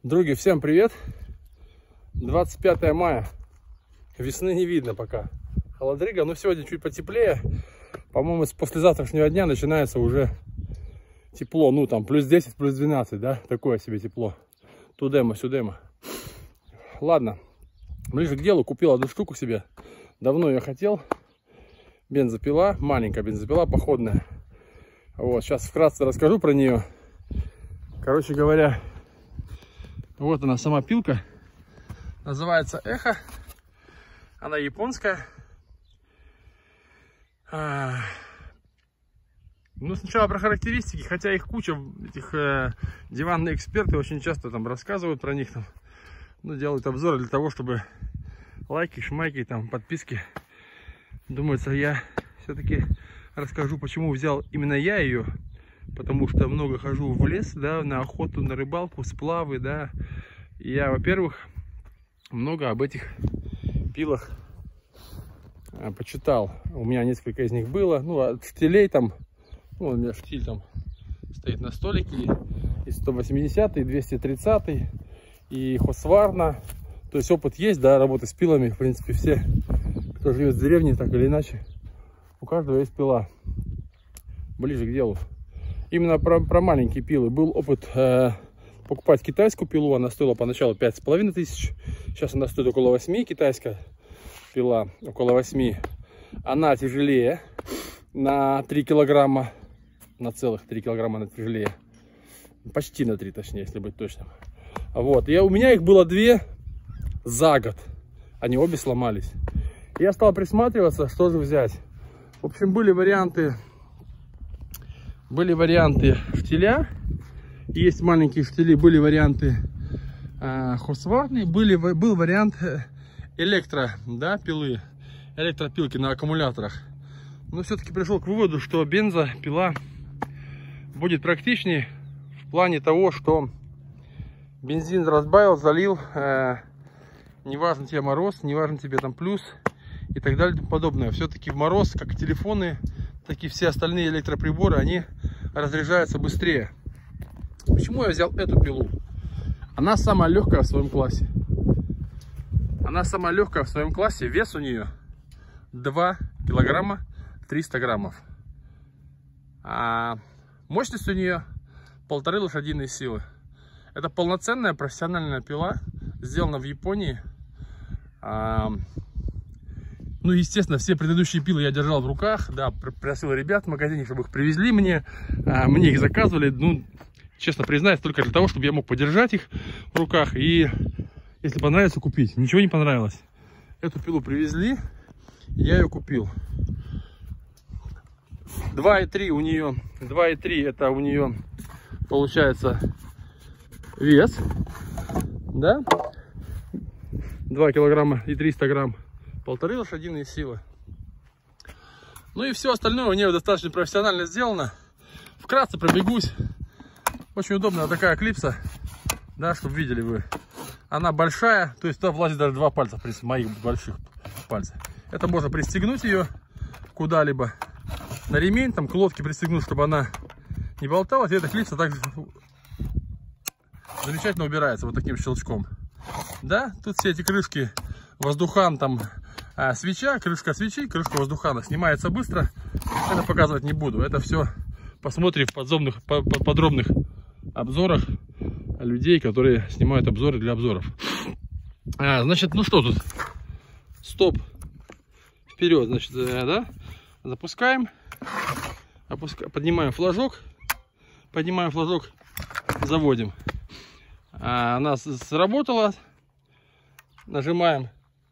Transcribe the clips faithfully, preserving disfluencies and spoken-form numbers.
Други, всем привет! двадцать пятое мая. Весны не видно пока. Холодрыга, но сегодня чуть потеплее. По-моему, с послезавтрашнего дня начинается уже тепло. Ну, там, плюс десять, плюс двенадцать, да? Такое себе тепло. Тудема, сюдема. Ладно, ближе к делу. Купил одну штуку себе. Давно я хотел. Бензопила, маленькая бензопила походная. Вот, сейчас вкратце расскажу про нее. Короче говоря, вот она сама пилка. Называется Эхо. Она японская. А... Ну, сначала про характеристики, хотя их куча, этих э, диванные эксперты очень часто там рассказывают про них. Там, ну, делают обзоры для того, чтобы лайки, шмайки, там, подписки. Думается, я все-таки расскажу, почему взял именно я ее. Потому что много хожу в лес, да, на охоту, на рыбалку, сплавы, да. И я, во-первых, много об этих пилах а, почитал. У меня несколько из них было. Ну, от штилей там, ну, у меня штиль там стоит на столике. И сто восьмидесятый, и двести тридцатый, и Husqvarna. То есть опыт есть, да, работы с пилами. В принципе, все, кто живет в деревне, так или иначе, у каждого есть пила. Ближе к делу. Именно про, про маленькие пилы. Был опыт э, покупать китайскую пилу. Она стоила поначалу пять с половиной тысяч. Сейчас она стоит около восьми. Китайская пила около восьми. Она тяжелее на три килограмма. На целых три килограмма она тяжелее. Почти на три, точнее, если быть точным. Вот. Я, у меня их было две за год. Они обе сломались. Я стал присматриваться, что же взять. В общем, были варианты... Были варианты штиля, есть маленькие штили, были варианты э, Husqvarna, были, был вариант электро, да, пилы, электропилки на аккумуляторах. Но все-таки пришел к выводу, что бензопила будет практичнее в плане того, что бензин разбавил, залил, э, не важно тебе мороз, не важно тебе там плюс и так далее и тому подобное. Все-таки в мороз, как телефоны, так и все остальные электроприборы, они разряжаются быстрее. Почему я взял эту пилу? Она самая легкая в своем классе. Она самая легкая в своем классе. Вес у нее два килограмма триста граммов. А мощность у нее полторы лошадиные силы. Это полноценная профессиональная пила, сделана в Японии. А Ну, естественно, все предыдущие пилы я держал в руках, да, просил ребят в магазине, чтобы их привезли мне, а, мне их заказывали, ну, честно признаюсь, только для того, чтобы я мог подержать их в руках и, если понравится, купить. Ничего не понравилось. Эту пилу привезли, я ее купил. два и три у нее, два и три это у нее получается вес, да, два килограмма и триста грамм. Полторы лошадиные силы. Ну и все остальное у нее достаточно профессионально сделано. Вкратце пробегусь. Очень удобная такая клипса, да, чтобы видели вы. Она большая, то есть туда влазит даже два пальца, в принципе, моих больших пальцев. Это можно пристегнуть ее куда-либо на ремень, там к лодке пристегнуть, чтобы она не болталась. И эта клипса так замечательно убирается вот таким щелчком. Да, тут все эти крышки, воздухан там. А свеча, крышка свечи, крышка воздухана снимается быстро. Это показывать не буду. Это все посмотрим в подземных, подробных обзорах людей, которые снимают обзоры для обзоров. А, значит, ну что тут? Стоп. Вперед, значит, да? Запускаем. Опуска... Поднимаем флажок. Поднимаем флажок. Заводим. А, она сработала. Нажимаем.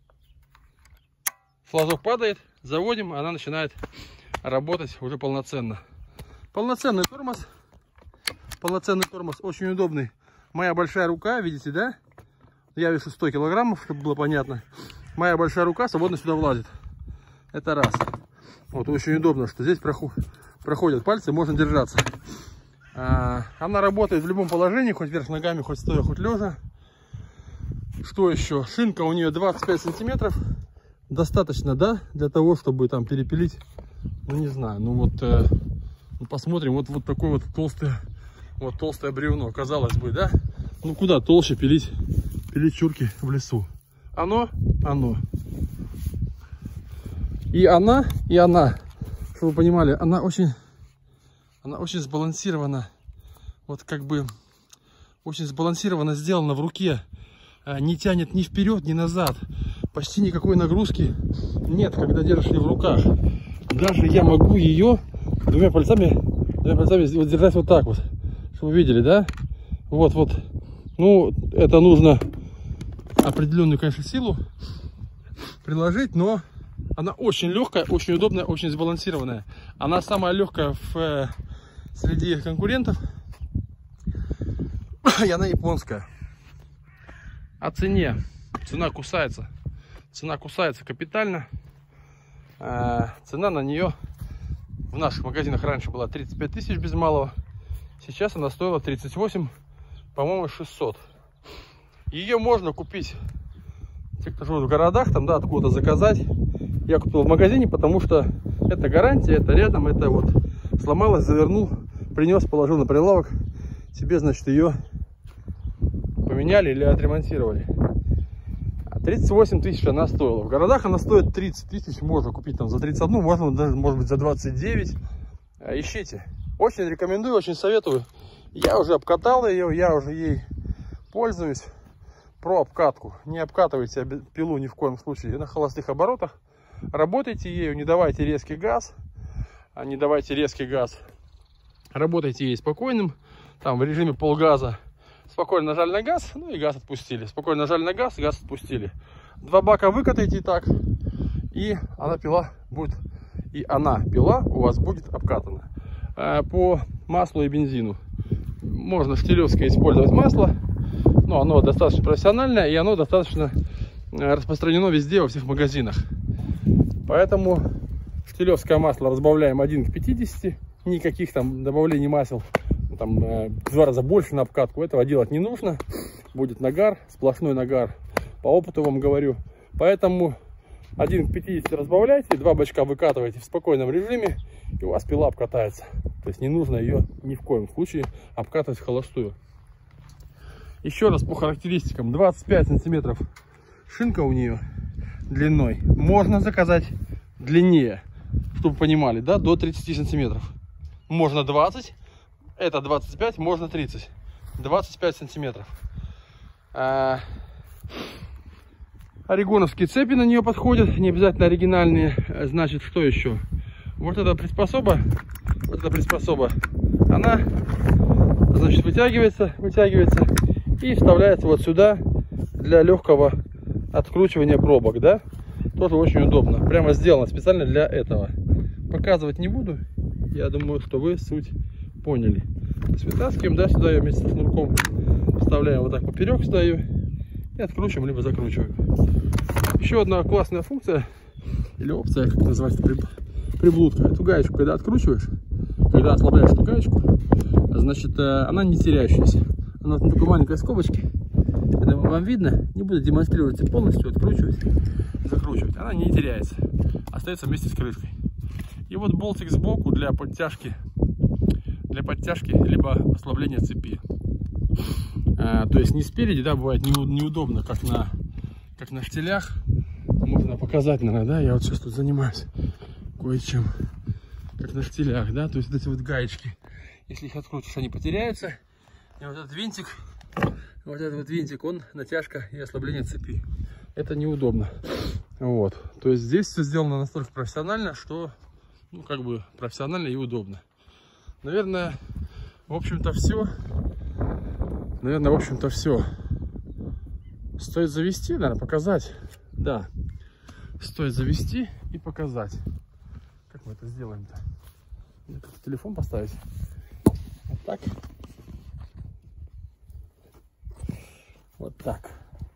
Флажок падает, заводим, она начинает работать уже полноценно. Полноценный тормоз. Полноценный тормоз, очень удобный. Моя большая рука, видите, да? Я вешу сто килограммов, чтобы было понятно. Моя большая рука свободно сюда влазит. Это раз. Вот очень удобно, что здесь проходят пальцы, можно держаться. Она работает в любом положении, хоть вверх ногами, хоть стоя, хоть лежа. Что еще? Шинка у нее двадцать пять сантиметров. Достаточно, да, для того, чтобы там перепилить, ну не знаю, ну вот э, посмотрим, вот, вот такое вот толстое, вот толстое бревно, казалось бы, да, Ну куда толще пилить, пилить чурки в лесу. Оно, оно. И она, и она, чтобы вы понимали, она очень, она очень сбалансирована. Вот как бы очень сбалансированно сделана в руке. Не тянет ни вперед, ни назад. Почти никакой нагрузки нет, когда держишь ее в руках. Даже я могу ее двумя пальцами, двумя пальцами вот держать вот так вот, чтобы вы видели, да? Вот, вот. Ну, это нужно определенную, конечно, силу приложить, но она очень легкая, очень удобная, очень сбалансированная. Она самая легкая в, э, среди конкурентов. И она японская. О цене. Цена кусается. Цена кусается капитально. Э, цена на нее в наших магазинах раньше была тридцать пять тысяч без малого. Сейчас она стоила тридцать восемь, по-моему, шестьсот. Ее можно купить, те, кто живет в городах, там, да, откуда заказать. Я купил в магазине, потому что это гарантия, это рядом, это вот сломалось, завернул, принес, положил на прилавок. Тебе, значит, ее поменяли или отремонтировали. А тридцать восемь тысяч она стоила. В городах она стоит тридцать тысяч, можно купить там за тридцать один, можно даже, может быть, за двадцать девять. Ищите. Очень рекомендую, очень советую. Я уже обкатал ее, я уже ей пользуюсь. Про обкатку. Не обкатывайте пилу ни в коем случае на холостых оборотах. Работайте ею, не давайте резкий газ. Не давайте резкий газ. Работайте ей спокойным. Там в режиме полгаза. Спокойно нажали на газ, ну и газ отпустили. Спокойно нажали на газ, газ отпустили. Два бака выкатайте так. И она пила будет. И она пила у вас будет обкатана. По маслу и бензину. Можно штилевское использовать масло. Но оно достаточно профессиональное, и оно достаточно распространено везде, во всех магазинах. Поэтому штилевское масло разбавляем один к пятидесяти. Никаких там добавлений масел там, в два раза больше на обкатку. Этого делать не нужно. Будет нагар, сплошной нагар. По опыту вам говорю. Поэтому один к пятидесяти разбавляйте, два бачка выкатываете в спокойном режиме, и у вас пила обкатается. То есть не нужно ее ни в коем случае обкатывать в холостую. Еще раз по характеристикам. двадцать пять сантиметров шинка у нее длиной. Можно заказать длиннее, чтобы понимали, да, до тридцати сантиметров. Можно двадцать, это двадцать пять, можно тридцать. двадцать пять сантиметров. А... Орегоновские цепи на нее подходят, не обязательно оригинальные. Значит, что еще? Вот эта приспособа, вот эта приспособа, она, значит, вытягивается, вытягивается и вставляется вот сюда для легкого откручивания пробок, да? Тоже очень удобно. Прямо сделано специально для этого. Показывать не буду. Я думаю, что вы суть поняли. Вытаскиваем, да, сюда ее вместе с шнурком вставляем вот так поперек сюда ее и откручиваем, либо закручиваем. Еще одна классная функция или опция, как называется, приблудка. Эту гаечку, когда откручиваешь, когда ослабляешь эту гаечку, значит, она не теряющаяся. Она в такой маленькой скобочке. Я думаю, вам видно, не буду демонстрировать полностью, откручивать, закручивать. Она не теряется, остается вместе с крышкой. И вот болтик сбоку для подтяжки, для подтяжки либо ослабления цепи. А, то есть не спереди, да, бывает неудобно, как на, как на штилях. Можно показать, наверное, да, я вот сейчас тут занимаюсь кое-чем, как на штилях, да, то есть вот эти вот гаечки, если их открутишь, они потеряются. И вот этот винтик, вот этот вот винтик, он натяжка и ослабление цепи. Это неудобно. Вот, то есть здесь все сделано настолько профессионально, что, ну, как бы профессионально и удобно. Наверное, в общем-то все. Наверное, в общем-то все. Стоит завести, наверное, показать. Да, стоит завести и показать. Как мы это сделаем-то? Телефон поставить. Вот так. Вот так.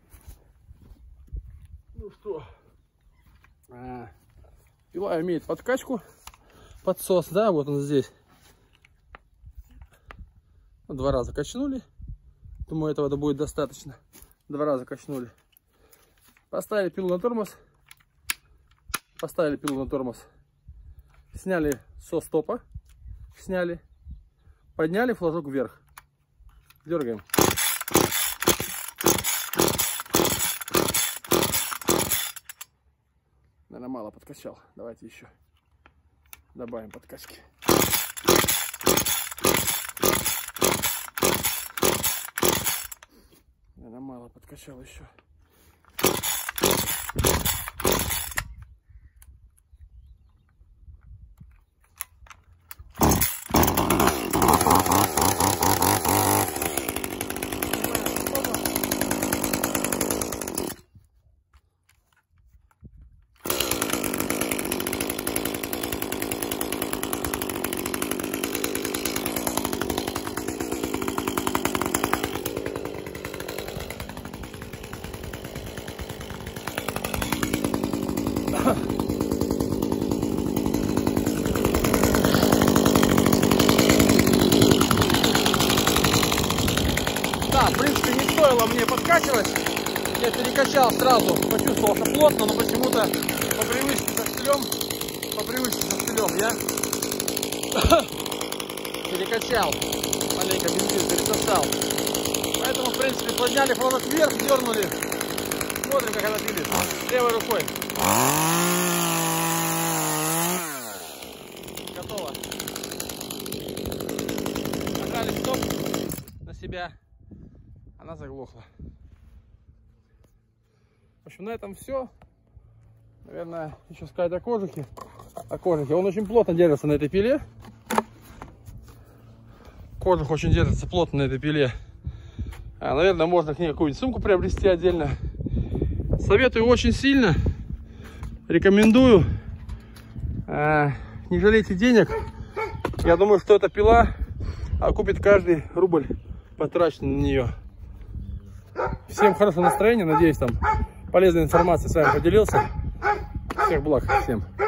Ну что, а, пила имеет подкачку, подсос, да, вот он здесь. Два раза качнули. Думаю, этого будет достаточно. Два раза качнули. Поставили пилу на тормоз. Поставили пилу на тормоз. Сняли со стопа. Сняли. Подняли флажок вверх. Дергаем. мало подкачал. Давайте еще добавим подкачки. Наверное, мало подкачал еще. Да, в принципе, не стоило мне подкачивать. Я перекачал сразу, почувствовал, что плотно, но почему-то по привычке со штылем, по привычке со штылем я перекачал, маленько бензин пересосал. Поэтому, в принципе, подняли флажок вверх, дернули. Смотрим, как она двигается. Левой рукой. Готово. Нажали стоп на себя. Она заглохла. В общем, на этом все. Наверное, еще сказать о кожухе. О кожухе. Он очень плотно держится на этой пиле. Кожух очень держится плотно на этой пиле. А, наверное, можно к ней какую-нибудь сумку приобрести отдельно. Советую очень сильно. Рекомендую. А, не жалейте денег. Я думаю, что эта пила окупит каждый рубль, потраченный на нее. Всем хорошего настроения. Надеюсь, там полезной информацией с вами поделился. Всех благ. Всем.